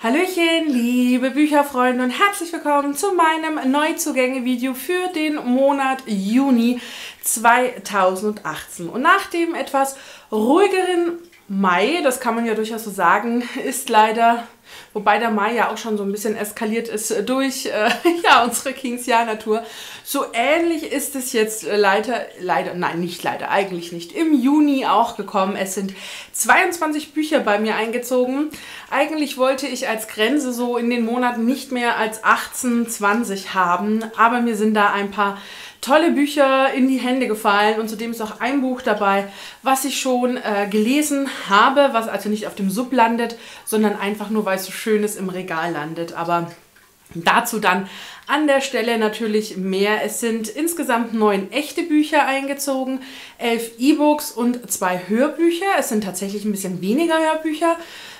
Hallöchen, liebe Bücherfreunde und herzlich willkommen zu meinem Neuzugänge-Video für den Monat Juni 2018. Und nach dem etwas ruhigeren Mai, das kann man ja durchaus so sagen, ist leider, wobei der Mai ja auch schon so ein bisschen eskaliert ist durch ja, unsere Kings-Jahr-Natur, so ähnlich ist es jetzt eigentlich nicht, im Juni auch gekommen. Es sind 22 Bücher bei mir eingezogen. Eigentlich wollte ich als Grenze so in den Monaten nicht mehr als 18, 20 haben, aber mir sind da ein paar tolle Bücher in die Hände gefallen und zudem ist auch ein Buch dabei, was ich schon gelesen habe, was also nicht auf dem Sub landet, sondern einfach nur, weil es so schön ist, im Regal landet. Aber dazu dann an der Stelle natürlich mehr. Es sind insgesamt 9 echte Bücher eingezogen, 11 E-Books und 2 Hörbücher. Es sind tatsächlich ein bisschen weniger Hörbücher,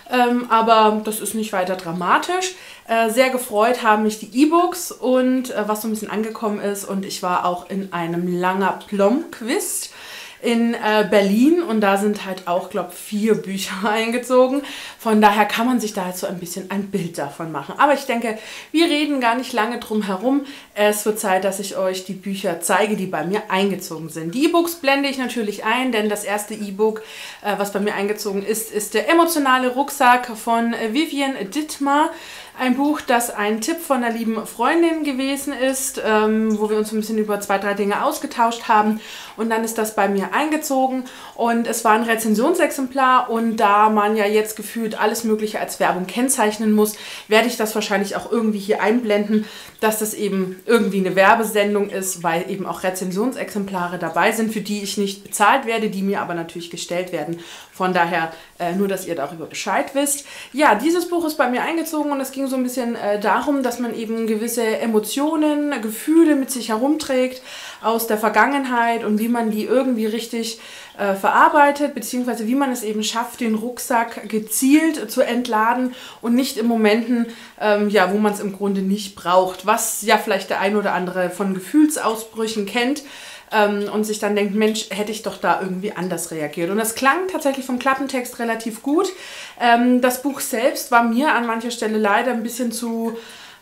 aber das ist nicht weiter dramatisch. Sehr gefreut haben mich die E-Books und was so ein bisschen angekommen ist. Und ich war auch in einem Langer Plom-Quiz in Berlin und da sind halt auch, glaube ich, 4 Bücher eingezogen. Von daher kann man sich da halt so ein bisschen ein Bild davon machen. Aber ich denke, wir reden gar nicht lange drum herum. Es wird Zeit, dass ich euch die Bücher zeige, die bei mir eingezogen sind. Die E-Books blende ich natürlich ein, denn das erste E-Book, was bei mir eingezogen ist, ist der emotionale Rucksack von Vivian Dittmar. Ein Buch, das ein Tipp von einer lieben Freundin gewesen ist, wo wir uns ein bisschen über 2, 3 Dinge ausgetauscht haben. Und dann ist das bei mir eingezogen und es war ein Rezensionsexemplar. Und da man ja jetzt gefühlt alles Mögliche als Werbung kennzeichnen muss, werde ich das wahrscheinlich auch irgendwie hier einblenden, dass das eben irgendwie eine Werbesendung ist, weil eben auch Rezensionsexemplare dabei sind, für die ich nicht bezahlt werde, die mir aber natürlich gestellt werden. Von daher nur, dass ihr darüber Bescheid wisst. Ja, dieses Buch ist bei mir eingezogen und es ging so ein bisschen darum, dass man eben gewisse Emotionen, Gefühle mit sich herumträgt aus der Vergangenheit und wie man die irgendwie richtig verarbeitet, beziehungsweise wie man es eben schafft, den Rucksack gezielt zu entladen und nicht in Momenten, ja, wo man es im Grunde nicht braucht, was ja vielleicht der ein oder andere von Gefühlsausbrüchen kennt. Und sich dann denkt, Mensch, hätte ich doch da irgendwie anders reagiert. Und das klang tatsächlich vom Klappentext relativ gut. Das Buch selbst war mir an mancher Stelle leider ein bisschen zu,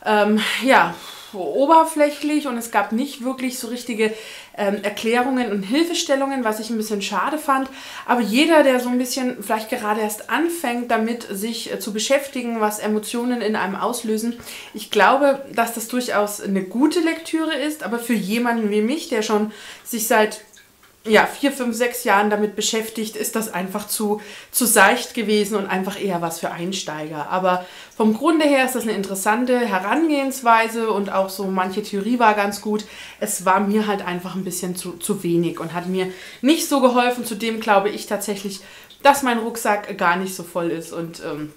ja, oberflächlich und es gab nicht wirklich so richtige Erklärungen und Hilfestellungen, was ich ein bisschen schade fand. Aber jeder, der so ein bisschen vielleicht gerade erst anfängt, damit sich zu beschäftigen, was Emotionen in einem auslösen, ich glaube, dass das durchaus eine gute Lektüre ist, aber für jemanden wie mich, der schon sich seit 4, 5, 6 Jahren damit beschäftigt, ist das einfach zu seicht gewesen und einfach eher was für Einsteiger. Aber vom Grunde her ist das eine interessante Herangehensweise und auch so manche Theorie war ganz gut. Es war mir halt einfach ein bisschen zu wenig und hat mir nicht so geholfen. Zudem glaube ich tatsächlich, dass mein Rucksack gar nicht so voll ist und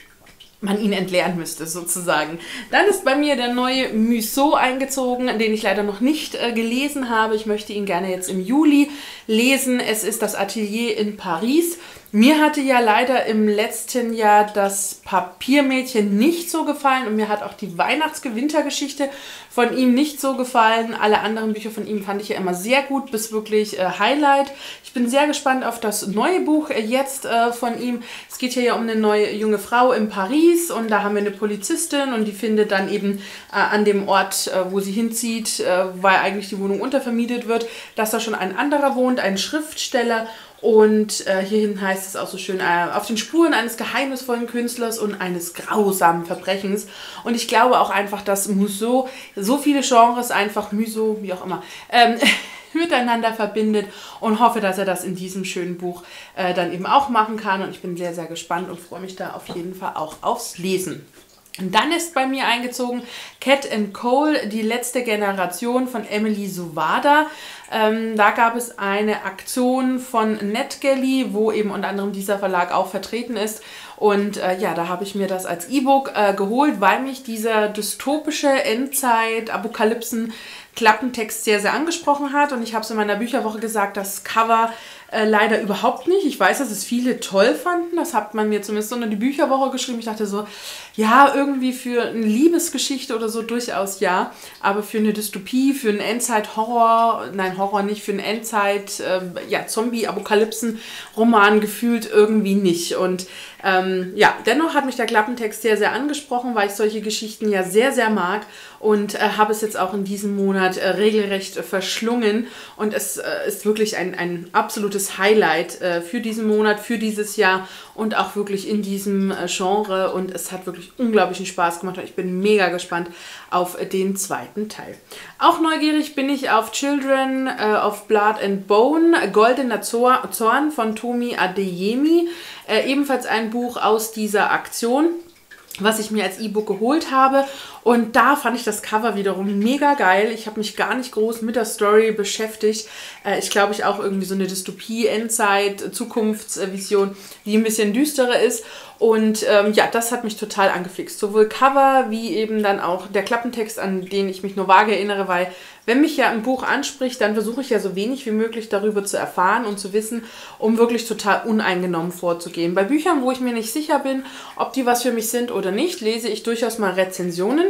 man ihn entleeren müsste sozusagen. Dann ist bei mir der neue Museau eingezogen, den ich leider noch nicht gelesen habe. Ich möchte ihn gerne jetzt im Juli lesen. Es ist das Atelier in Paris. Mir hatte ja leider im letzten Jahr das Papiermädchen nicht so gefallen und mir hat auch die Weihnachts-Wintergeschichte von ihm nicht so gefallen. Alle anderen Bücher von ihm fand ich ja immer sehr gut, bis wirklich Highlight. Ich bin sehr gespannt auf das neue Buch jetzt von ihm. Es geht hier ja um eine neue junge Frau in Paris und da haben wir eine Polizistin und die findet dann eben an dem Ort, wo sie hinzieht, weil eigentlich die Wohnung untervermietet wird, dass da schon ein anderer wohnt, ein Schriftsteller. Und hierhin heißt es auch so schön, auf den Spuren eines geheimnisvollen Künstlers und eines grausamen Verbrechens. Und ich glaube auch einfach, dass Museau so viele Genres einfach, Museau, wie auch immer, miteinander verbindet und hoffe, dass er das in diesem schönen Buch dann eben auch machen kann. Und ich bin sehr, sehr gespannt und freue mich da auf jeden Fall auch aufs Lesen. Und dann ist bei mir eingezogen Cat and Cole, die letzte Generation von Emily Suvada. Da gab es eine Aktion von NetGalley, wo eben unter anderem dieser Verlag auch vertreten ist. Und ja, da habe ich mir das als E-Book geholt, weil mich dieser dystopische Endzeit-Apokalypsen Klappentext sehr, sehr angesprochen hat. Und ich habe es in meiner Bücherwoche gesagt, das Cover leider überhaupt nicht. Ich weiß, dass es viele toll fanden. Das hat man mir zumindest unter die Bücherwoche geschrieben. Ich dachte so, ja, irgendwie für eine Liebesgeschichte oder so durchaus ja. Aber für eine Dystopie, für einen Endzeit-Horror, nein, Horror nicht, für einen Endzeit, Zombie-Apokalypsen-Roman gefühlt irgendwie nicht. Und dennoch hat mich der Klappentext sehr, sehr angesprochen, weil ich solche Geschichten ja sehr, sehr mag und habe es jetzt auch in diesem Monat regelrecht verschlungen. Und es ist wirklich ein absolutes Highlight für diesen Monat, für dieses Jahr und auch wirklich in diesem Genre. Und es hat wirklich unglaublichen Spaß gemacht und ich bin mega gespannt auf den zweiten Teil. Auch neugierig bin ich auf Children of Blood and Bone, Goldener Zorn von Tomi Adeyemi. Ebenfalls ein Buch aus dieser Aktion, was ich mir als E-Book geholt habe. Und da fand ich das Cover wiederum mega geil. Ich habe mich gar nicht groß mit der Story beschäftigt. Ich glaube, auch irgendwie so eine Dystopie, Endzeit, Zukunftsvision, die ein bisschen düsterer ist. Und das hat mich total angefixt. Sowohl Cover wie eben dann auch der Klappentext, an den ich mich nur vage erinnere, weil wenn mich ja ein Buch anspricht, dann versuche ich ja so wenig wie möglich darüber zu erfahren und zu wissen, um wirklich total uneingenommen vorzugehen. Bei Büchern, wo ich mir nicht sicher bin, ob die was für mich sind oder nicht, lese ich durchaus mal Rezensionen.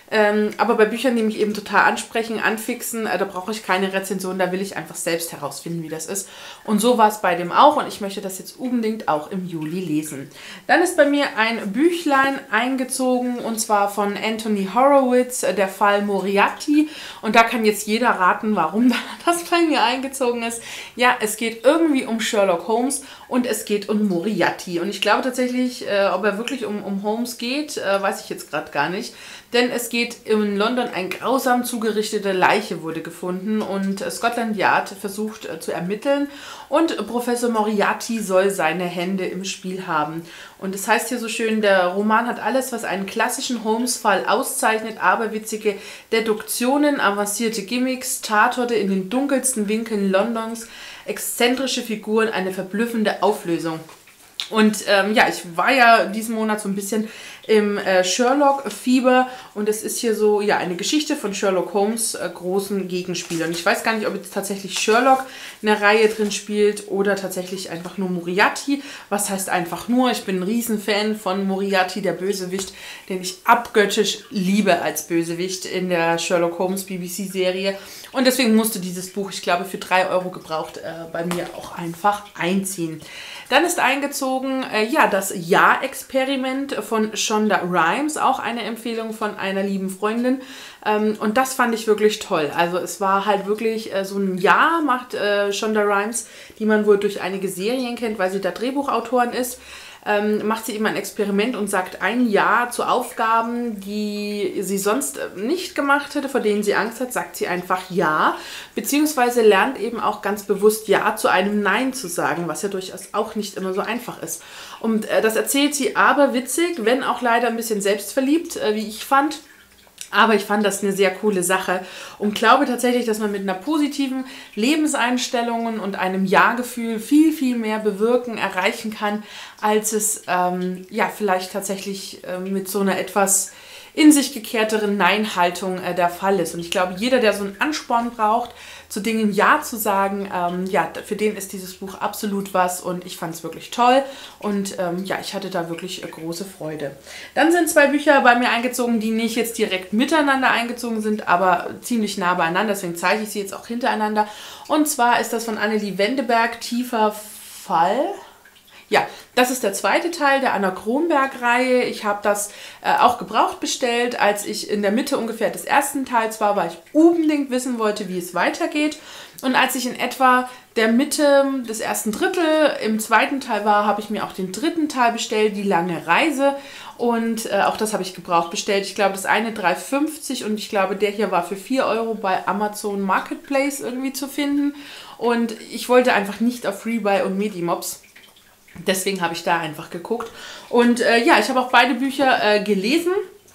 Aber bei Büchern, die mich eben total ansprechen, anfixen, da brauche ich keine Rezension, da will ich einfach selbst herausfinden, wie das ist. Und so war es bei dem auch und ich möchte das jetzt unbedingt auch im Juli lesen. Dann ist bei mir ein Büchlein eingezogen und zwar von Anthony Horowitz, der Fall Moriarty. Und da kann jetzt jeder raten, warum das bei mir eingezogen ist. Ja, es geht irgendwie um Sherlock Holmes und es geht um Moriarty. Und ich glaube tatsächlich, ob er wirklich um Holmes geht, weiß ich jetzt gerade gar nicht. Denn es geht in London, eine grausam zugerichtete Leiche wurde gefunden und Scotland Yard versucht zu ermitteln und Professor Moriarty soll seine Hände im Spiel haben. Und es heißt hier so schön, der Roman hat alles, was einen klassischen Holmes-Fall auszeichnet, aberwitzige Deduktionen, avancierte Gimmicks, Tatorte in den dunkelsten Winkeln Londons, exzentrische Figuren, eine verblüffende Auflösung. Und ich war ja diesen Monat so ein bisschen im Sherlock-Fieber und es ist hier so eine Geschichte von Sherlock Holmes großen Gegenspielern. Ich weiß gar nicht, ob jetzt tatsächlich Sherlock eine Reihe drin spielt oder tatsächlich einfach nur Moriarty. Was heißt einfach nur? Ich bin ein Riesenfan von Moriarty, der Bösewicht, den ich abgöttisch liebe als Bösewicht in der Sherlock Holmes BBC-Serie. Und deswegen musste dieses Buch, ich glaube für 3 Euro gebraucht, bei mir auch einfach einziehen. Dann ist eingezogen, das Ja-Experiment von Shonda Rhimes, auch eine Empfehlung von einer lieben Freundin. Und das fand ich wirklich toll. Also es war halt wirklich so ein Ja macht Shonda Rhimes, die man wohl durch einige Serien kennt, weil sie da Drehbuchautorin ist. Macht sie eben ein Experiment und sagt ein Ja zu Aufgaben, die sie sonst nicht gemacht hätte, vor denen sie Angst hat, sagt sie einfach Ja, beziehungsweise lernt eben auch ganz bewusst Ja zu einem Nein zu sagen, was ja durchaus auch nicht immer so einfach ist. Und das erzählt sie aber witzig, wenn auch leider ein bisschen selbstverliebt, wie ich fand. Aber ich fand das eine sehr coole Sache und glaube tatsächlich, dass man mit einer positiven Lebenseinstellung und einem Ja-Gefühl viel, viel mehr bewirken, erreichen kann, als es vielleicht tatsächlich mit so einer etwas in sich gekehrteren Nein-Haltung der Fall ist. Und ich glaube, jeder, der so einen Ansporn braucht, zu Dingen Ja zu sagen, für den ist dieses Buch absolut was und ich fand es wirklich toll und ich hatte da wirklich große Freude. Dann sind 2 Bücher bei mir eingezogen, die nicht jetzt direkt miteinander eingezogen sind, aber ziemlich nah beieinander, deswegen zeige ich sie jetzt auch hintereinander. Und zwar ist das von Annelie Wendeberg, Tiefer Fall. Ja, das ist der zweite Teil der Anna Kronberg-Reihe. Ich habe das auch gebraucht bestellt. Als ich in der Mitte ungefähr des ersten Teils war, weil ich unbedingt wissen wollte, wie es weitergeht. Und als ich in etwa der Mitte des ersten Drittel im zweiten Teil war, habe ich mir auch den dritten Teil bestellt, die lange Reise. Und auch das habe ich gebraucht bestellt. Ich glaube, das eine 3,50 und ich glaube, der hier war für 4 Euro bei Amazon Marketplace irgendwie zu finden. Und ich wollte einfach nicht auf Rebuy und Medimobs. Deswegen habe ich da einfach geguckt. Und ich habe auch beide Bücher gelesen.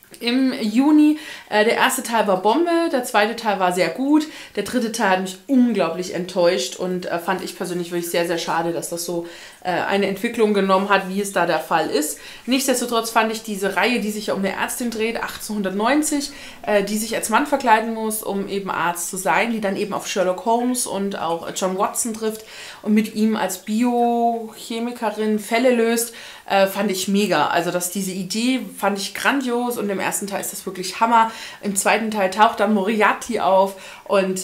im Juni. Der erste Teil war Bombe, der zweite Teil war sehr gut, der dritte Teil hat mich unglaublich enttäuscht und fand ich persönlich wirklich sehr, sehr schade, dass das so eine Entwicklung genommen hat, wie es da der Fall ist. Nichtsdestotrotz fand ich diese Reihe, die sich ja um eine Ärztin dreht, 1890, die sich als Mann verkleiden muss, um eben Arzt zu sein, die dann eben auf Sherlock Holmes und auch John Watson trifft und mit ihm als Biochemikerin Fälle löst, fand ich mega. Also diese Idee fand ich grandios und im ersten Teil ist das wirklich Hammer. Im zweiten Teil taucht dann Moriarty auf und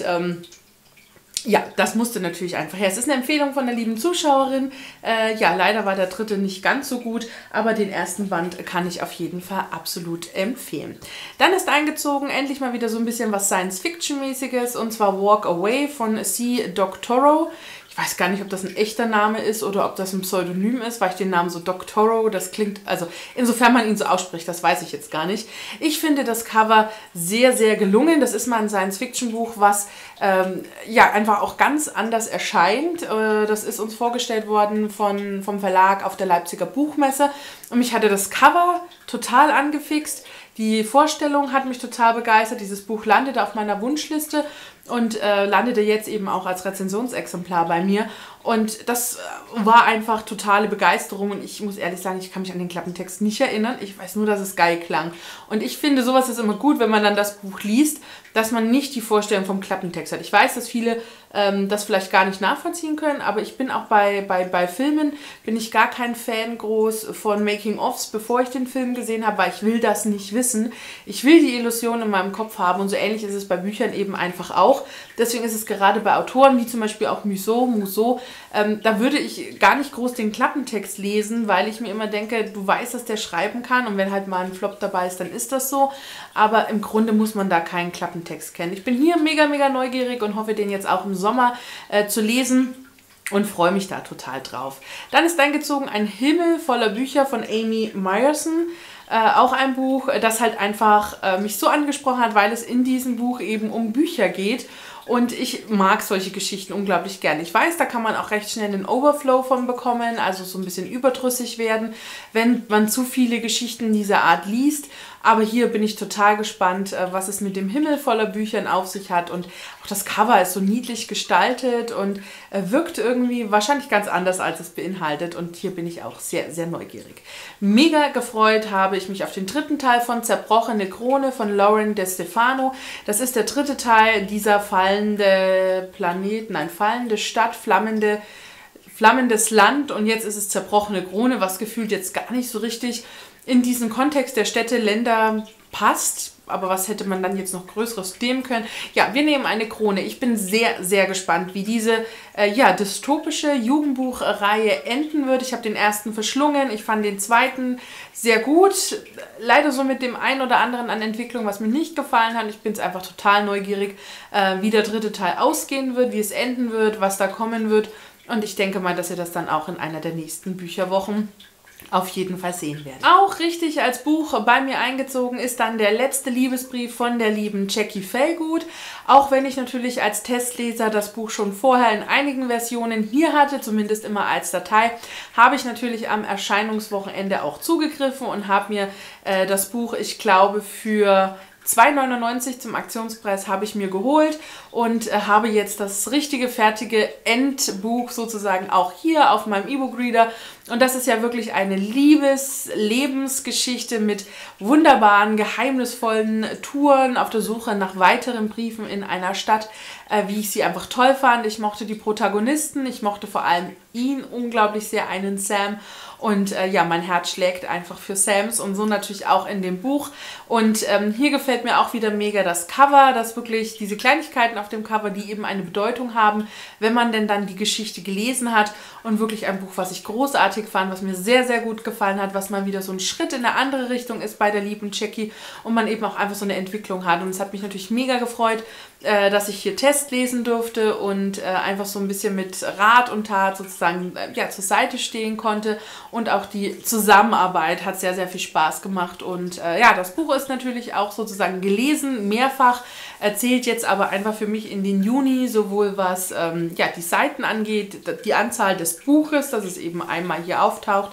ja, das musste natürlich einfach her. Es ist eine Empfehlung von der lieben Zuschauerin. Ja, leider war der dritte nicht ganz so gut, aber den ersten Band kann ich auf jeden Fall absolut empfehlen. Dann ist eingezogen endlich mal wieder so ein bisschen was Science-Fiction-mäßiges und zwar Walk Away von C. Doctorow. Ich weiß gar nicht, ob das ein echter Name ist oder ob das ein Pseudonym ist, weil ich den Namen so Doctorow, das klingt, also insofern man ihn so ausspricht, das weiß ich jetzt gar nicht. Ich finde das Cover sehr, sehr gelungen. Das ist mal ein Science-Fiction-Buch, was ja einfach auch ganz anders erscheint. Das ist uns vorgestellt worden vom Verlag auf der Leipziger Buchmesse und mich hatte das Cover total angefixt. Die Vorstellung hat mich total begeistert. Dieses Buch landete auf meiner Wunschliste und landete jetzt eben auch als Rezensionsexemplar bei mir. Und das war einfach totale Begeisterung und ich muss ehrlich sagen, ich kann mich an den Klappentext nicht erinnern. Ich weiß nur, dass es geil klang. Und ich finde, sowas ist immer gut, wenn man dann das Buch liest, dass man nicht die Vorstellung vom Klappentext hat. Ich weiß, dass viele das vielleicht gar nicht nachvollziehen können, aber ich bin auch bei Filmen, bin ich gar kein Fan groß von Making-ofs, bevor ich den Film gesehen habe, weil ich will das nicht wissen. Ich will die Illusion in meinem Kopf haben und so ähnlich ist es bei Büchern eben einfach auch. Deswegen ist es gerade bei Autoren, wie zum Beispiel auch Musso, da würde ich gar nicht groß den Klappentext lesen, weil ich mir immer denke, du weißt, dass der schreiben kann und wenn halt mal ein Flop dabei ist, dann ist das so. Aber im Grunde muss man da keinen Klappentext kennen. Ich bin hier mega, mega neugierig und hoffe, den jetzt auch im Sommer zu lesen. Und freue mich da total drauf. Dann ist eingezogen ein Himmel voller Bücher von Amy Myerson. Auch ein Buch, das halt einfach mich so angesprochen hat, weil es in diesem Buch eben um Bücher geht. Und ich mag solche Geschichten unglaublich gerne. Ich weiß, da kann man auch recht schnell einen Overflow von bekommen, also so ein bisschen überdrüssig werden, wenn man zu viele Geschichten dieser Art liest. Aber hier bin ich total gespannt, was es mit dem Himmel voller Büchern auf sich hat. Und auch das Cover ist so niedlich gestaltet und wirkt irgendwie wahrscheinlich ganz anders, als es beinhaltet. Und hier bin ich auch sehr, sehr neugierig. Mega gefreut habe ich mich auf den dritten Teil von Zerbrochene Krone von Lauren De Stefano. Das ist der dritte Teil dieser fallende Stadt, flammendes Land. Und jetzt ist es Zerbrochene Krone, was gefühlt jetzt gar nicht so richtig in diesen Kontext der Städte, Länder passt. Aber was hätte man dann jetzt noch Größeres nehmen können? Ja, wir nehmen eine Krone. Ich bin sehr, sehr gespannt, wie diese dystopische Jugendbuchreihe enden wird. Ich habe den ersten verschlungen. Ich fand den zweiten sehr gut. Leider so mit dem einen oder anderen an Entwicklung, was mir nicht gefallen hat. Ich bin jetzt einfach total neugierig, wie der dritte Teil ausgehen wird, wie es enden wird, was da kommen wird. Und ich denke mal, dass ihr das dann auch in einer der nächsten Bücherwochen auf jeden Fall sehen werden. Auch richtig als Buch bei mir eingezogen ist dann der letzte Liebesbrief von der lieben Jackie Fellgood. Auch wenn ich natürlich als Testleser das Buch schon vorher in einigen Versionen hier hatte, zumindest immer als Datei, habe ich natürlich am Erscheinungswochenende auch zugegriffen und habe mir das Buch, ich glaube, für 2,99 zum Aktionspreis habe ich mir geholt und habe jetzt das richtige, fertige Endbuch sozusagen auch hier auf meinem E-Book-Reader. Und das ist ja wirklich eine Lebensgeschichte mit wunderbaren, geheimnisvollen Touren auf der Suche nach weiteren Briefen in einer Stadt, wie ich sie einfach toll fand. Ich mochte die Protagonisten, ich mochte vor allem ihn unglaublich sehr, einen Sam. Und ja, mein Herz schlägt einfach für Sams und so natürlich auch in dem Buch. Und hier gefällt mir auch wieder mega das Cover, dass wirklich diese Kleinigkeiten auf dem Cover, die eben eine Bedeutung haben, wenn man denn dann die Geschichte gelesen hat. Und wirklich ein Buch, was ich großartig fand, was mir sehr, sehr gut gefallen hat, was mal wieder so ein Schritt in eine andere Richtung ist bei der lieben Jackie und man eben auch einfach so eine Entwicklung hat. Und es hat mich natürlich mega gefreut, dass ich hier Test lesen durfte und einfach so ein bisschen mit Rat und Tat sozusagen ja, zur Seite stehen konnte. Und auch die Zusammenarbeit hat sehr, sehr viel Spaß gemacht. Und ja, das Buch ist natürlich auch sozusagen gelesen, mehrfach, erzählt jetzt aber einfach für mich in den Juni, sowohl was ja, die Seiten angeht, die Anzahl des Buches, dass es eben einmal hier auftaucht,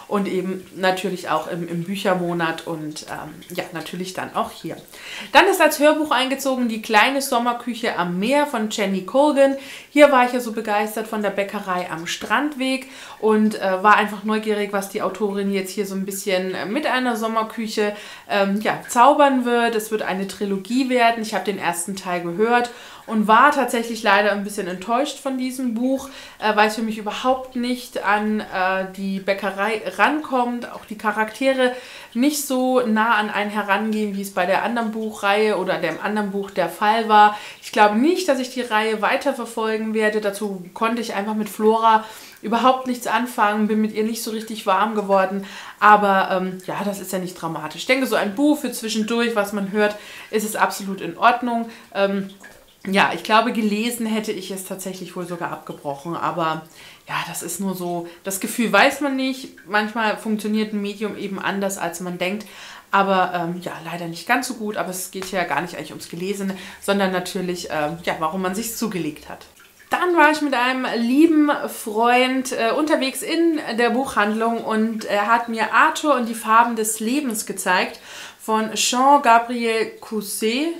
und eben natürlich auch im Büchermonat und ja, natürlich dann auch hier. Dann ist als Hörbuch eingezogen Die kleine Sommerküche am Meer von Jenny Colgan. Hier war ich ja so begeistert von der Bäckerei am Strandweg und war einfach neugierig, was die Autorin jetzt hier so ein bisschen mit einer Sommerküche ja, zaubern wird. Es wird eine Trilogie werden. Ich habe den ersten Teil gehört und war tatsächlich leider ein bisschen enttäuscht von diesem Buch, weil es für mich überhaupt nicht an die Bäckerei rankommt. Auch die Charaktere nicht so nah an einen herangehen, wie es bei der anderen Buchreihe oder dem anderen Buch der Fall war. Ich glaube nicht, dass ich die Reihe weiterverfolgen werde. Dazu konnte ich einfach mit Flora überhaupt nichts anfangen, bin mit ihr nicht so richtig warm geworden, aber ja, das ist ja nicht dramatisch. Ich denke, so ein Buch für zwischendurch, was man hört, ist es absolut in Ordnung. Ja, ich glaube, gelesen hätte ich es tatsächlich wohl sogar abgebrochen, aber ja, das ist nur so, das Gefühl weiß man nicht. Manchmal funktioniert ein Medium eben anders, als man denkt, aber ja, leider nicht ganz so gut, aber es geht ja gar nicht eigentlich ums Gelesene, sondern natürlich, ja, warum man sich zugelegt hat. Dann war ich mit einem lieben Freund unterwegs in der Buchhandlung und er hat mir Arthur und die Farben des Lebens gezeigt von Jean-Gabriel Cousset.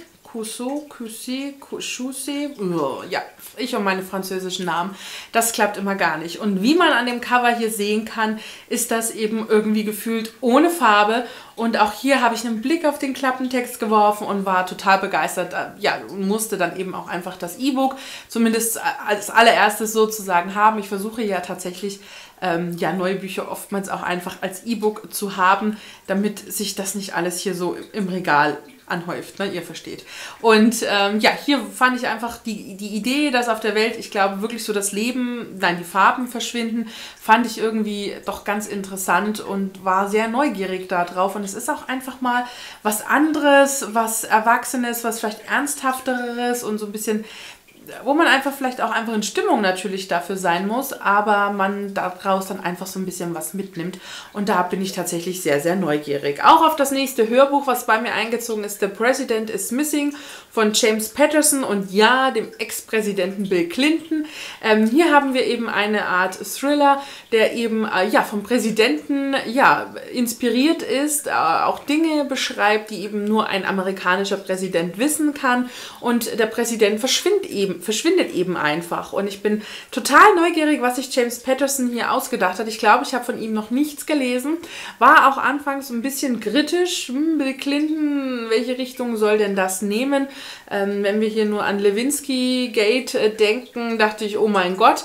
Ja, ich und meine französischen Namen, das klappt immer gar nicht. Und wie man an dem Cover hier sehen kann, ist das eben irgendwie gefühlt ohne Farbe. Und auch hier habe ich einen Blick auf den Klappentext geworfen und war total begeistert. Ja, musste dann eben auch einfach das E-Book zumindest als allererstes sozusagen haben. Ich versuche ja tatsächlich ja, neue Bücher oftmals auch einfach als E-Book zu haben, damit sich das nicht alles hier so im Regal anhäuft, ne? Ihr versteht. Und ja, hier fand ich einfach die Idee, dass auf der Welt, ich glaube, wirklich so das Leben, nein, die Farben verschwinden, fand ich irgendwie doch ganz interessant und war sehr neugierig darauf. Und es ist auch einfach mal was anderes, was Erwachsenes, was vielleicht Ernsthafteres und so ein bisschen, wo man einfach vielleicht auch einfach in Stimmung natürlich dafür sein muss, aber man daraus dann einfach so ein bisschen was mitnimmt. Und da bin ich tatsächlich sehr, sehr neugierig. Auch auf das nächste Hörbuch, was bei mir eingezogen ist, The President is Missing von James Patterson und ja, dem Ex-Präsidenten Bill Clinton. Hier haben wir eben eine Art Thriller, der eben ja, vom Präsidenten ja, inspiriert ist, auch Dinge beschreibt, die eben nur ein amerikanischer Präsident wissen kann. Und der Präsident verschwindet eben einfach. Und ich bin total neugierig, was sich James Patterson hier ausgedacht hat. Ich glaube, ich habe von ihm noch nichts gelesen. War auch anfangs ein bisschen kritisch. Bill Clinton, welche Richtung soll denn das nehmen? Wenn wir hier nur an Lewinsky-Gate denken, dachte ich, oh mein Gott.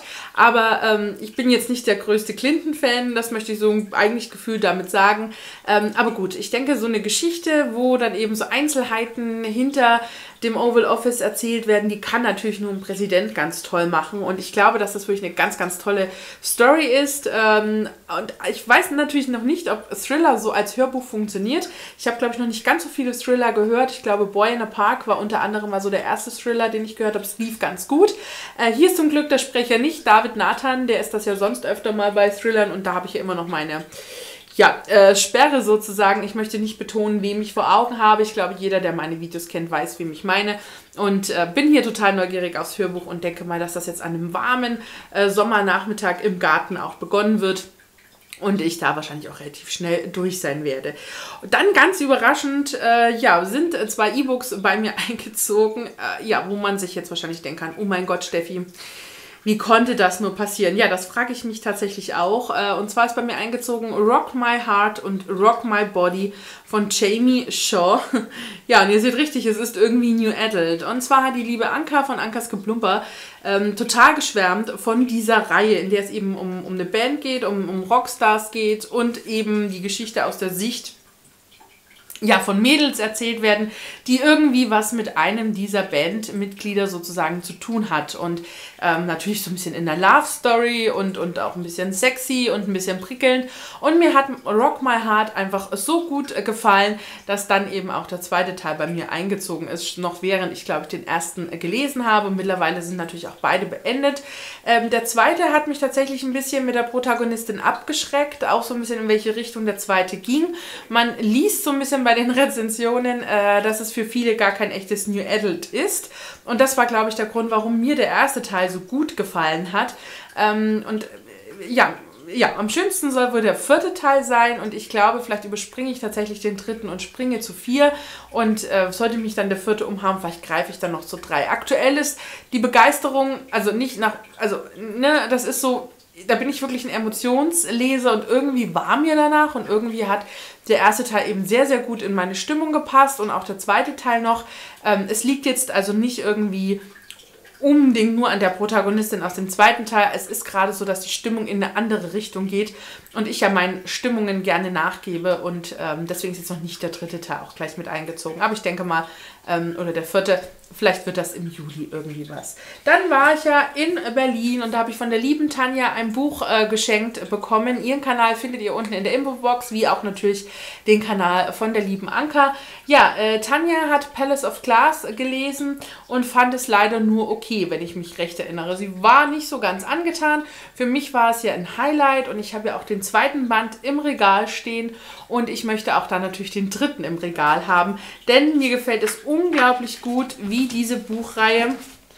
Aber ich bin jetzt nicht der größte Clinton-Fan, das möchte ich so eigentlich gefühlt damit sagen. Aber gut, ich denke, so eine Geschichte, wo dann eben so Einzelheiten hinter dem Oval Office erzählt werden, die kann natürlich nur ein Präsident ganz toll machen. Und ich glaube, dass das wirklich eine ganz, ganz tolle Story ist. Und ich weiß natürlich noch nicht, ob Thriller so als Hörbuch funktioniert. Ich habe, glaube ich, noch nicht ganz so viele Thriller gehört. Ich glaube, Boy in a Park war unter anderem mal so der erste Thriller, den ich gehört habe. Es lief ganz gut. Hier ist zum Glück der Sprecher nicht David Nathan. Der ist das ja sonst öfter mal bei Thrillern. Und da habe ich ja immer noch meine... Ja, Sperre sozusagen. Ich möchte nicht betonen, wem ich vor Augen habe. Ich glaube, jeder, der meine Videos kennt, weiß, wem ich meine. Und bin hier total neugierig aufs Hörbuch und denke mal, dass das jetzt an einem warmen Sommernachmittag im Garten auch begonnen wird. Und ich da wahrscheinlich auch relativ schnell durch sein werde. Und dann ganz überraschend, ja, sind zwei E-Books bei mir eingezogen, ja, wo man sich jetzt wahrscheinlich denken kann, oh mein Gott, Steffi, wie konnte das nur passieren? Ja, das frage ich mich tatsächlich auch. Und zwar ist bei mir eingezogen Rock My Heart und Rock My Body von Jamie Shaw. Ja, und ihr seht richtig, es ist irgendwie New Adult. Und zwar hat die liebe Anka von Ankas Geplumper total geschwärmt von dieser Reihe, in der es eben um eine Band geht, um Rockstars geht und eben die Geschichte aus der Sicht ja, von Mädels erzählt werden, die irgendwie was mit einem dieser Bandmitglieder sozusagen zu tun hat. Und natürlich so ein bisschen in der Love-Story und auch ein bisschen sexy und ein bisschen prickelnd. Und mir hat Rock My Heart einfach so gut gefallen, dass dann eben auch der zweite Teil bei mir eingezogen ist, noch während ich, glaube ich, den ersten gelesen habe. Und mittlerweile sind natürlich auch beide beendet. Der zweite hat mich tatsächlich ein bisschen mit der Protagonistin abgeschreckt, auch so ein bisschen in welche Richtung der zweite ging. Man liest so ein bisschen bei den Rezensionen, dass es für viele gar kein echtes New Adult ist. Und das war, glaube ich, der Grund, warum mir der erste Teil so gut gefallen hat. Und ja, ja, am schönsten soll wohl der 4. Teil sein und ich glaube, vielleicht überspringe ich tatsächlich den 3. und springe zu 4 und sollte mich dann der 4. umhauen, vielleicht greife ich dann noch zu 3. Aktuell ist die Begeisterung, also nicht nach, also, ne, das ist so, da bin ich wirklich ein Emotionsleser und irgendwie war mir danach und irgendwie hat der 1. Teil eben sehr, sehr gut in meine Stimmung gepasst und auch der 2. Teil noch. Es liegt jetzt also nicht irgendwie unbedingt nur an der Protagonistin aus dem 2. Teil. Es ist gerade so, dass die Stimmung in eine andere Richtung geht und ich ja meinen Stimmungen gerne nachgebe und deswegen ist jetzt noch nicht der 3. Teil auch gleich mit eingezogen. Aber ich denke mal, oder der 4., vielleicht wird das im Juli irgendwie was. Dann war ich ja in Berlin und da habe ich von der lieben Tanja ein Buch geschenkt bekommen. Ihren Kanal findet ihr unten in der Infobox, wie auch natürlich den Kanal von der lieben Anka. Ja, Tanja hat Palace of Glass gelesen und fand es leider nur okay, wenn ich mich recht erinnere. Sie war nicht so ganz angetan. Für mich war es ja ein Highlight und ich habe ja auch den 2. Band im Regal stehen und ich möchte auch dann natürlich den 3. im Regal haben, denn mir gefällt es unglaublich gut, wie diese Buchreihe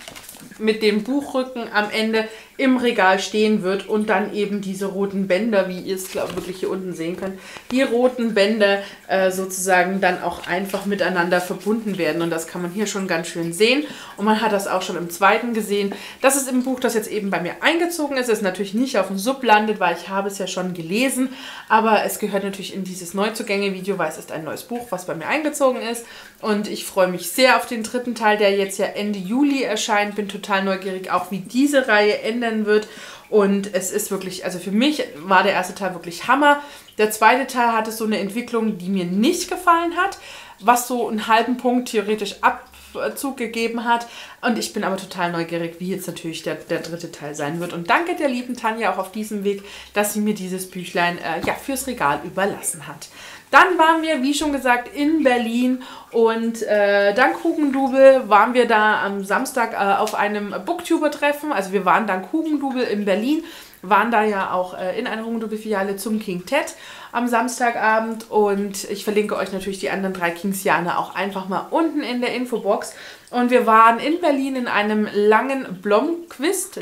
mit dem Buchrücken am Ende im Regal stehen wird und dann eben diese roten Bänder, wie ihr es glaube ich wirklich hier unten sehen könnt, die roten Bänder sozusagen dann auch einfach miteinander verbunden werden und das kann man hier schon ganz schön sehen und man hat das auch schon im 2. gesehen. Das ist im Buch, das jetzt eben bei mir eingezogen ist, es natürlich nicht auf dem Sub landet, weil ich habe es ja schon gelesen, aber es gehört natürlich in dieses Neuzugänge-Video, weil es ist ein neues Buch, was bei mir eingezogen ist und ich freue mich sehr auf den 3. Teil, der jetzt ja Ende Juli erscheint, bin total neugierig auch, wie diese Reihe endet wird und es ist wirklich, also für mich war der 1. Teil wirklich Hammer. Der 2. Teil hatte so eine Entwicklung, die mir nicht gefallen hat, was so einen halben Punkt theoretisch Abzug gegeben hat und ich bin aber total neugierig, wie jetzt natürlich der 3. Teil sein wird und danke der lieben Tanja auch auf diesem Weg, dass sie mir dieses Büchlein ja, fürs Regal überlassen hat. Dann waren wir, wie schon gesagt, in Berlin und dank Hugendubel waren wir da am Samstag auf einem Booktuber-Treffen. Also wir waren dank Hugendubel in Berlin, waren da ja auch in einer Hugendubel-Filiale zum King Ted am Samstagabend und ich verlinke euch natürlich die anderen 3 Kingsianer auch einfach mal unten in der Infobox. Und wir waren in Berlin in einem langer Blomqvist,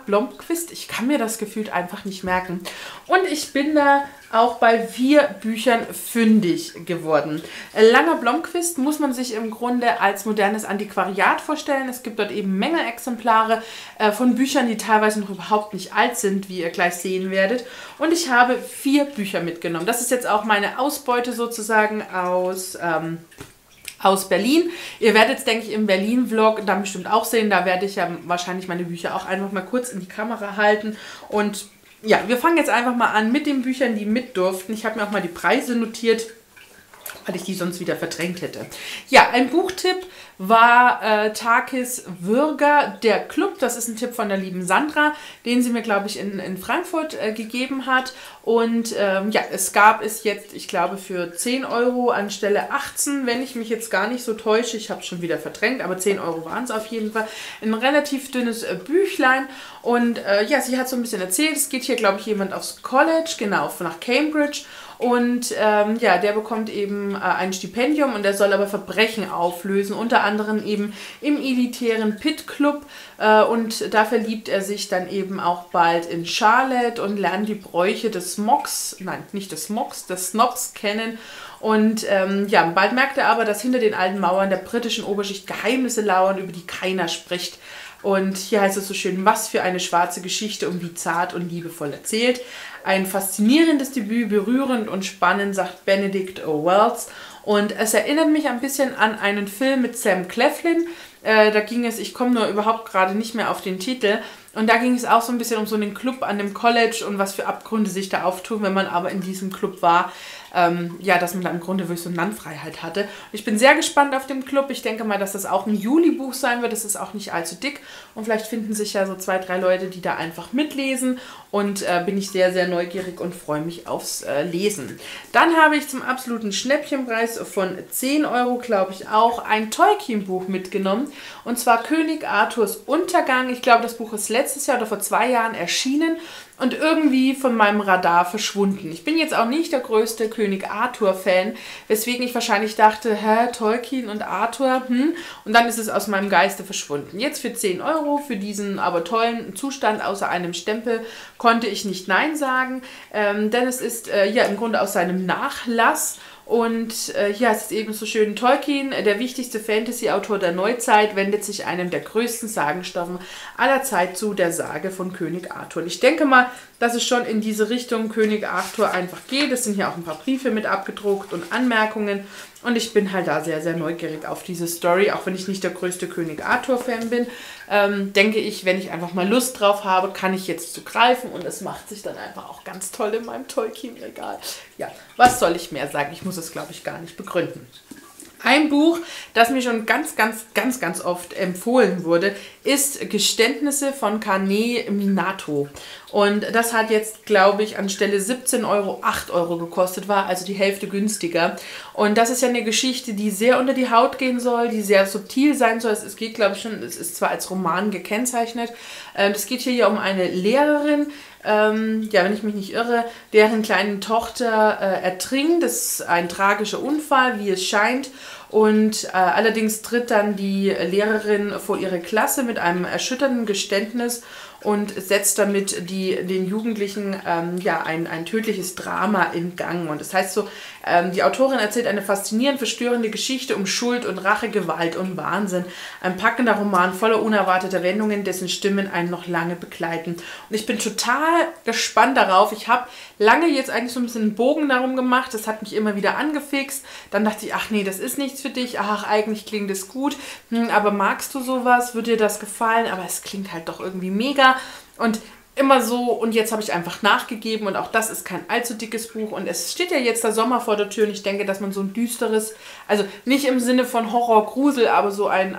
ich kann mir das gefühlt einfach nicht merken. Und ich bin da auch bei 4 Büchern fündig geworden. Langer Blomqvist muss man sich im Grunde als modernes Antiquariat vorstellen. Es gibt dort eben Mängelexemplare von Büchern, die teilweise noch überhaupt nicht alt sind, wie ihr gleich sehen werdet. Und ich habe 4 Bücher mitgenommen. Das ist jetzt auch meine Ausbeute sozusagen aus Berlin. Ihr werdet es, denke ich, im Berlin-Vlog dann bestimmt auch sehen. Da werde ich ja wahrscheinlich meine Bücher auch einfach mal kurz in die Kamera halten. Und ja, wir fangen jetzt einfach mal an mit den Büchern, die mit durften. Ich habe mir auch mal die Preise notiert, weil ich die sonst wieder verdrängt hätte. Ja, ein Buchtipp war Takis Würger, der Club. Das ist ein Tipp von der lieben Sandra, den sie mir, glaube ich, in Frankfurt gegeben hat. Und ja, es gab es jetzt, ich glaube, für 10 Euro anstelle 18, wenn ich mich jetzt gar nicht so täusche. Ich habe es schon wieder verdrängt, aber 10 Euro waren es auf jeden Fall. Ein relativ dünnes Büchlein. Und ja, sie hat so ein bisschen erzählt, es geht hier, glaube ich, jemand aufs College, genau, nach Cambridge. Und ja, der bekommt eben ein Stipendium und der soll aber Verbrechen auflösen, unter anderem eben im elitären Pit Club. Und da verliebt er sich dann eben auch bald in Charlotte und lernt die Bräuche des Smogs, nein, nicht des Smogs, des Snobs kennen. Und ja, bald merkt er aber, dass hinter den alten Mauern der britischen Oberschicht Geheimnisse lauern, über die keiner spricht. Und hier heißt es so schön, was für eine schwarze Geschichte und wie zart und liebevoll erzählt. Ein faszinierendes Debüt, berührend und spannend, sagt Benedict O. Wells. Und es erinnert mich ein bisschen an einen Film mit Sam Claflin. Da ging es, ich komme nur überhaupt gerade nicht mehr auf den Titel. Und da ging es auch so ein bisschen um so einen Club an dem College und was für Abgründe sich da auftun, wenn man aber in diesem Club war. Ja, dass man da im Grunde wirklich so eine Landfreiheit hatte. Und ich bin sehr gespannt auf den Club. Ich denke mal, dass das auch ein Juli-Buch sein wird. Das ist auch nicht allzu dick. Und vielleicht finden sich ja so 2, 3 Leute, die da einfach mitlesen. Und bin ich sehr, sehr neugierig und freue mich aufs Lesen. Dann habe ich zum absoluten Schnäppchenpreis von 10 Euro, glaube ich, auch ein Tolkien-Buch mitgenommen. Und zwar König Arthurs Untergang. Ich glaube, das Buch ist letztes Jahr oder vor 2 Jahren erschienen. und irgendwie von meinem Radar verschwunden. Ich bin jetzt auch nicht der größte König Arthur-Fan, weswegen ich wahrscheinlich dachte, Tolkien und Arthur, und dann ist es aus meinem Geiste verschwunden. Jetzt für 10 Euro, für diesen aber tollen Zustand außer einem Stempel, konnte ich nicht Nein sagen, denn es ist ja im Grunde aus seinem Nachlass. Und ja, es ist eben so schön, Tolkien, der wichtigste Fantasy-Autor der Neuzeit, wendet sich einem der größten Sagenstoffen aller Zeit zu, der Sage von König Arthur. Und ich denke mal, dass es schon in diese Richtung König Arthur einfach geht. Es sind hier auch ein paar Briefe mit abgedruckt und Anmerkungen. Und ich bin halt da sehr, sehr neugierig auf diese Story, auch wenn ich nicht der größte König Arthur-Fan bin. Denke ich, wenn ich einfach mal Lust drauf habe, kann ich jetzt zugreifen und es macht sich dann einfach auch ganz toll in meinem Tolkien-Regal. Ja, was soll ich mehr sagen? Ich muss es, glaube ich, gar nicht begründen. Ein Buch, das mir schon ganz oft empfohlen wurde, ist Geständnisse von Kane Minato. Und das hat jetzt, glaube ich, anstelle 17 Euro 8 Euro gekostet, war also die Hälfte günstiger. Und das ist ja eine Geschichte, die sehr unter die Haut gehen soll, die sehr subtil sein soll. Es geht, glaube ich, schon, es ist zwar als Roman gekennzeichnet. Es geht hier ja um eine Lehrerin, ja, wenn ich mich nicht irre, deren kleine Tochter ertrinkt. Das ist ein tragischer Unfall, wie es scheint. Und allerdings tritt dann die Lehrerin vor ihre Klasse mit einem erschütternden Geständnis und setzt damit den Jugendlichen ja, ein tödliches Drama in Gang. Und das heißt so, die Autorin erzählt eine faszinierend verstörende Geschichte um Schuld und Rache, Gewalt und Wahnsinn. Ein packender Roman voller unerwarteter Wendungen, dessen Stimmen einen noch lange begleiten. Und ich bin total gespannt darauf. Ich habe lange jetzt eigentlich so ein bisschen einen Bogen darum gemacht. Das hat mich immer wieder angefixt. Dann dachte ich, ach nee, das ist nichts für dich. Ach, eigentlich klingt es gut. Aber magst du sowas? Wird dir das gefallen? Aber es klingt halt doch irgendwie mega. Und immer so, und jetzt habe ich einfach nachgegeben und auch das ist kein allzu dickes Buch und es steht ja jetzt der Sommer vor der Tür und ich denke, dass man so ein düsteres, also nicht im Sinne von Horror, Grusel, aber so ein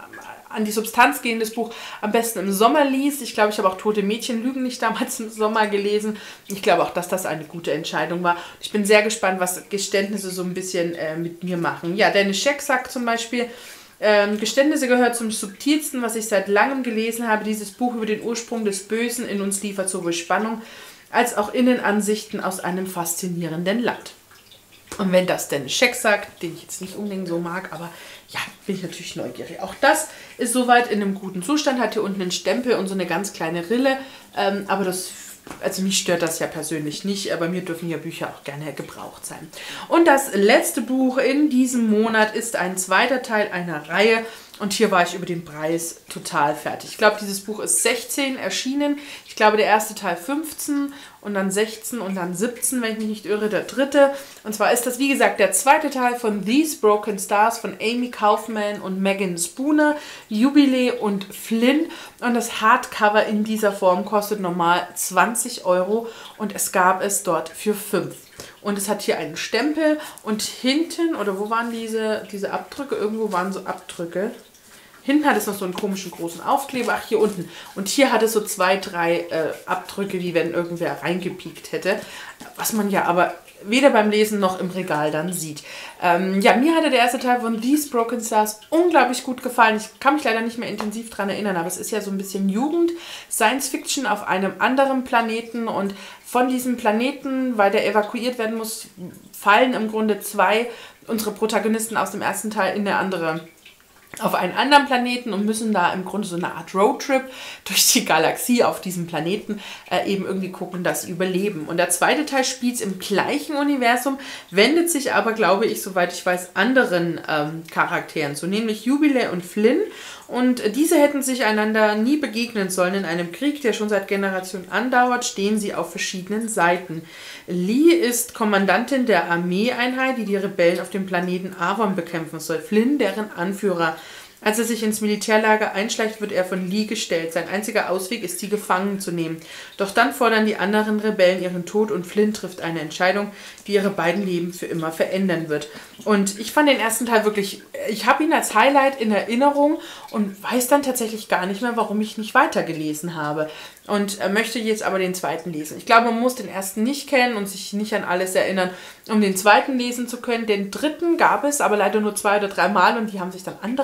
an die Substanz gehendes Buch am besten im Sommer liest. Ich glaube, ich habe auch Tote Mädchen lügen nicht damals im Sommer gelesen. Ich glaube auch, dass das eine gute Entscheidung war. Ich bin sehr gespannt, was Geständnisse so ein bisschen mit mir machen. Ja, Dennis Scheck sagt zum Beispiel, Geständnisse gehört zum subtilsten, was ich seit langem gelesen habe. Dieses Buch über den Ursprung des Bösen in uns liefert sowohl Spannung als auch Innenansichten aus einem faszinierenden Land. Und wenn das Dennis Scheck sagt, den ich jetzt nicht unbedingt so mag, aber ja, bin ich natürlich neugierig. Auch das ist soweit in einem guten Zustand, hat hier unten einen Stempel und so eine ganz kleine Rille, aber das, also mich stört das ja persönlich nicht, aber mir dürfen ja Bücher auch gerne gebraucht sein. Und das letzte Buch in diesem Monat ist ein zweiter Teil einer Reihe. Und hier war ich über den Preis total fertig. Ich glaube, dieses Buch ist 16 erschienen. Ich glaube, der erste Teil 15 und dann 16 und dann 17, wenn ich mich nicht irre, der dritte. Und zwar ist das, wie gesagt, der zweite Teil von These Broken Stars von Amy Kaufman und Megan Spooner, Jubilee und Flynn. Und das Hardcover in dieser Form kostet normal 20 Euro und es gab es dort für 5. Und es hat hier einen Stempel und hinten, oder wo waren diese Abdrücke? Irgendwo waren so Abdrücke. Hinten hat es noch so einen komischen großen Aufkleber, ach hier unten. Und hier hat es so 2, 3 Abdrücke, wie wenn irgendwer reingepiekt hätte. Was man ja aber weder beim Lesen noch im Regal dann sieht. Ja, mir hatte der erste Teil von These Broken Stars unglaublich gut gefallen. Ich kann mich leider nicht mehr intensiv daran erinnern, aber es ist ja so ein bisschen Jugend, Science Fiction auf einem anderen Planeten und von diesem Planeten, weil der evakuiert werden muss, fallen im Grunde 2 unsere Protagonisten aus dem ersten Teil in eine andere auf einen anderen Planeten und müssen da im Grunde so eine Art Roadtrip durch die Galaxie auf diesem Planeten eben irgendwie gucken, dass sie überleben. Und der zweite Teil spielt im gleichen Universum, wendet sich aber, glaube ich, soweit ich weiß, anderen Charakteren zu, nämlich Jubilee und Flynn. Und diese hätten sich einander nie begegnen sollen. In einem Krieg, der schon seit Generationen andauert, stehen sie auf verschiedenen Seiten. Lee ist Kommandantin der Armeeeinheit, die die Rebellen auf dem Planeten Avon bekämpfen soll. Flynn, deren Anführer. Als er sich ins Militärlager einschleicht, wird er von Lee gestellt. Sein einziger Ausweg ist, sie gefangen zu nehmen. Doch dann fordern die anderen Rebellen ihren Tod und Flynn trifft eine Entscheidung, die ihre beiden Leben für immer verändern wird. Und ich fand den ersten Teil wirklich, ich habe ihn als Highlight in Erinnerung und weiß dann tatsächlich gar nicht mehr, warum ich nicht weitergelesen habe. Und möchte jetzt aber den zweiten lesen. Ich glaube, man muss den ersten nicht kennen und sich nicht an alles erinnern, um den zweiten lesen zu können. Den dritten gab es aber leider nur 2 oder 3 Mal und die haben sich dann andere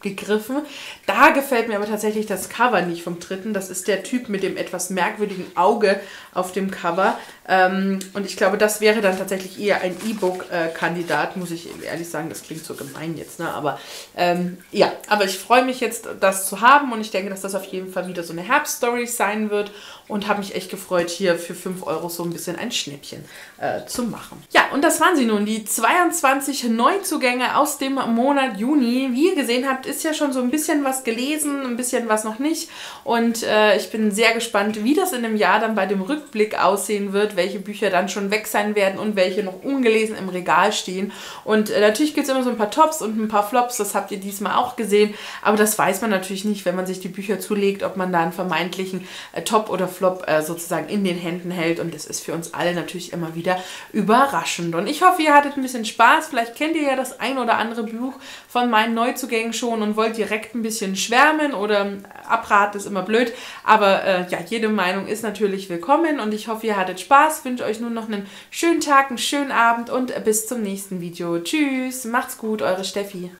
gegriffen. Da gefällt mir aber tatsächlich das Cover nicht vom dritten. Das ist der Typ mit dem etwas merkwürdigen Auge auf dem Cover. Und ich glaube, das wäre dann tatsächlich eher ein E-Book-Kandidat, muss ich ehrlich sagen. Das klingt so gemein jetzt, ne? Aber ja, aber ich freue mich jetzt, das zu haben und ich denke, dass das auf jeden Fall wieder so eine Herbststory sein wird und habe mich echt gefreut, hier für 5 Euro so ein bisschen ein Schnäppchen zu machen. Ja, und das waren sie nun, die 22 Neuzugänge aus dem Monat Juni. Wie ihr gesehen habt, ist ja schon so ein bisschen was gelesen, ein bisschen was noch nicht und ich bin sehr gespannt, wie das in einem Jahr dann bei dem Rückblick aussehen wird, welche Bücher dann schon weg sein werden und welche noch ungelesen im Regal stehen. Und natürlich gibt es immer so ein paar Tops und ein paar Flops, das habt ihr diesmal auch gesehen, aber das weiß man natürlich nicht, wenn man sich die Bücher zulegt, ob man da einen vermeintlichen Top oder Flop sozusagen in den Händen hält und das ist für uns alle natürlich immer wieder überraschend. Und ich hoffe, ihr hattet ein bisschen Spaß, vielleicht kennt ihr ja das ein oder andere Buch von meinen Neuzugängen schon und wollt direkt ein bisschen schwärmen oder abraten ist immer blöd, aber ja, jede Meinung ist natürlich willkommen und ich hoffe, ihr hattet Spaß, wünsche euch nun noch einen schönen Tag, einen schönen Abend und bis zum nächsten Video. Tschüss, macht's gut, eure Steffi.